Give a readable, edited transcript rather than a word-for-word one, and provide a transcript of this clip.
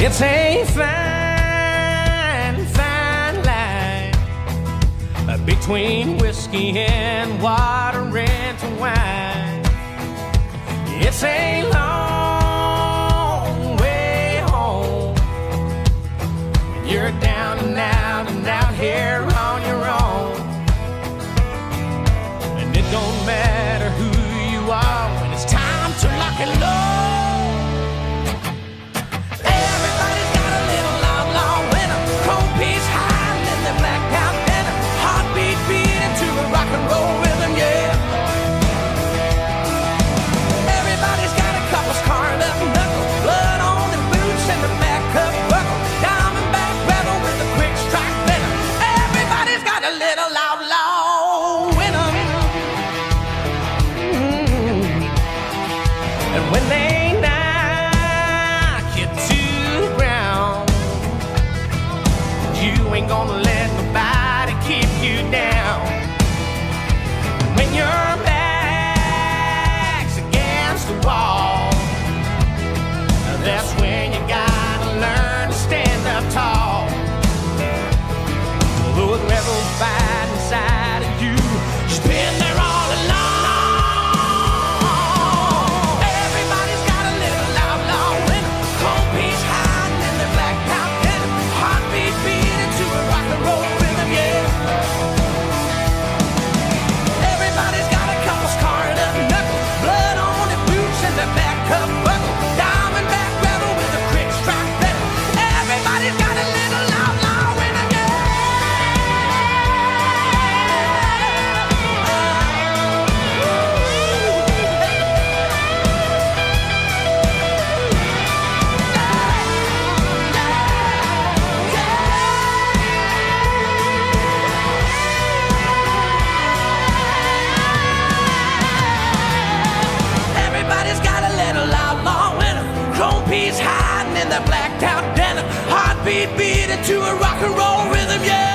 It's a fine, fine line between whiskey and water and wine. It's a long way home when you're down and out here on your own. And it don't matter who you are when it's time to lock and load. When they knock you to the ground, you ain't gonna let nobody keep you down. When your back's against the wall, that's when you gotta learn to stand up tall. Those rebels fight inside of you, you've been there all along. He's hiding in the blacked out den, heartbeat beating to a rock and roll rhythm, yeah.